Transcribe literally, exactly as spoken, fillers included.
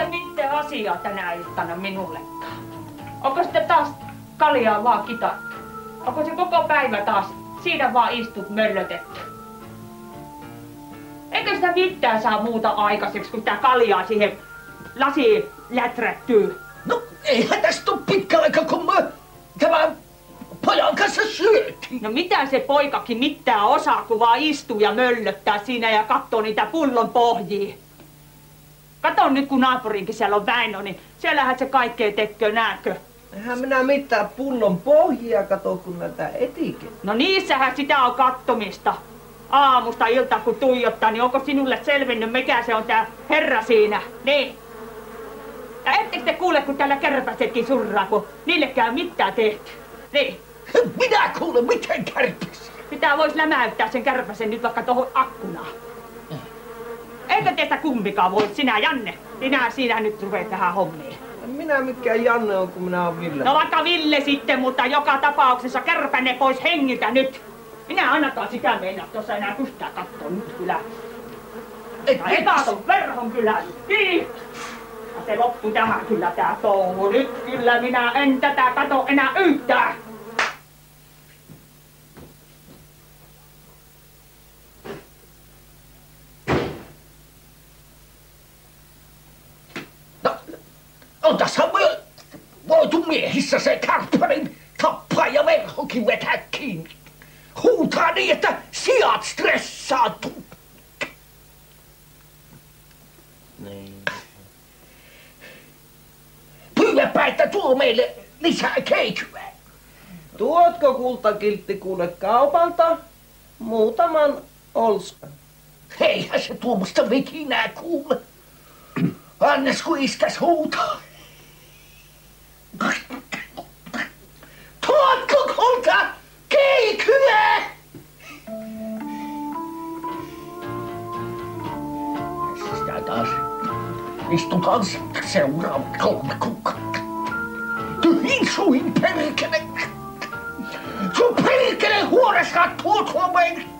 ole mitään asiaa tänä iltana minullekaan. Onko sitten taas kaljaa vaan kitattu? Onko se koko päivä taas siinä vaan istut möllötetty? Eikö sitä mitään saa muuta aikaiseksi, kun sitä kaljaa siihen lasiin läträttyy? No eihän tästä ole pitkä aika, kun mä tämän pojan kanssa syötiin. No mitä se poikakin mitään osaa, kun vaan istuu ja möllöttää siinä ja katsoo niitä pullon pohjia. Kato nyt, kun naapurinkin siellä on Väinö, niin siellähän se kaikkea tekee, nääkö? Eihän minä mitään pullon pohjia kato, kun näitä etikin. No niissähän sitä on kattomista. Aamusta iltaan kun tuijottaa, niin onko sinulle selvinnyt, mikä se on tää herra siinä? Niin. Ja ettekö te kuule, kun täällä kärpäsetkin surraa, kun niillekään mitään tehty? Niin. Minä kuule, miten kärpäs? Pitää vois lämäyttää sen kärpäsen nyt vaikka tohon akkunaan. Eikö teistä kumpikaan voi? Sinä, Janne, sinä siinä nyt rupeat tähän hommiin. En minä mikään Janne on, kun minä oon Ville. No vaikka Ville sitten, mutta joka tapauksessa kärpäne pois hengiltä nyt. Minä ainakaan sitä meinaa tuossa enää pystää kattoo nyt kyllä. Ekaton verhon kyllä. Niin. Ja se loppu tähän kyllä tää touhu. Nyt kyllä minä en tätä kato enää yhtään. On tässä voitu miehissä se kärppärin tappaa ja verhokin vetää kiinni. Huutaa niin, että sijat stressaantuu. Niin. Pyydäpä, että tuo meille lisää keikyä. Tuotko kultakiltti kuule kaupalta muutaman olskan? Eihän se tuommoista vikinää kuule. Annes kun iskäs huutaa. Tuotko kulta keikyä? Sitä taas istutaan sitten seuraavat kolme kuukautta. Tyhin suin perkele. Sun perkele huoreskaan tuot Suomeen.